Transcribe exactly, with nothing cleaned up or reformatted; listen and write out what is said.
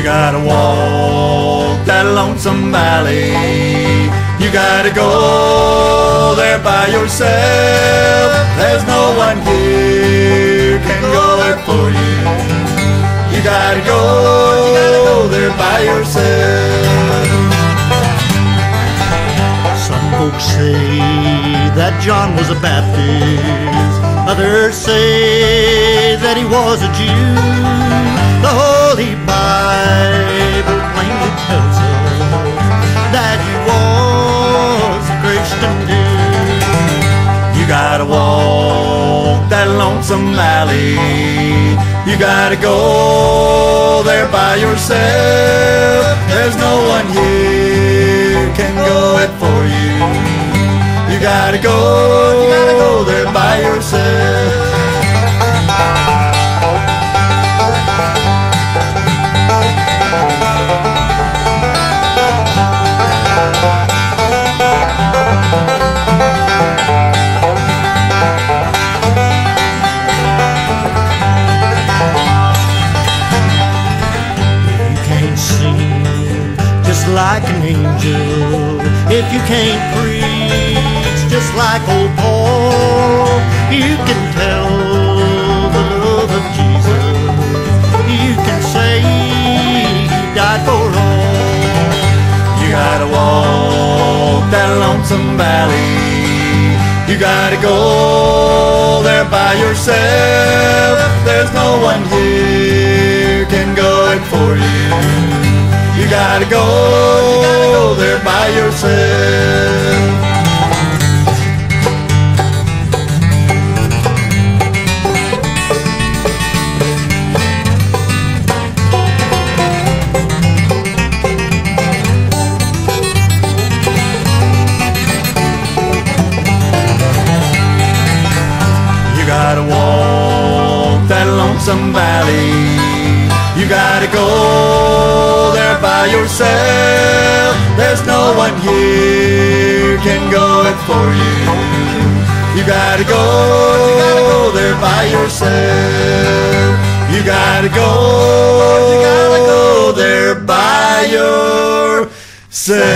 gotta walk that lonesome valley. You gotta go there by yourself. There's no one here can go there for you. You gotta go there by yourself. Some folks say that John was a Baptist. Others say that he was a Jew. The Holy Bible plainly tells us that he was a Christian too. You gotta walk that lonesome valley. You gotta go there by yourself. There's no one here can go it for you. You gotta go, you gotta go there by yourself. Like an angel, if you can't preach just like old Paul, you can tell the love of Jesus. You can say he died for all. You gotta walk that lonesome valley. You gotta go there by yourself. There's no one here can go it for you. You gotta go, you gotta go there by yourself. You gotta walk that lonesome valley. You gotta go there by yourself. There's no one here can go it for you. You gotta go, you gotta go there by yourself. You gotta go, you gotta go there by yourself.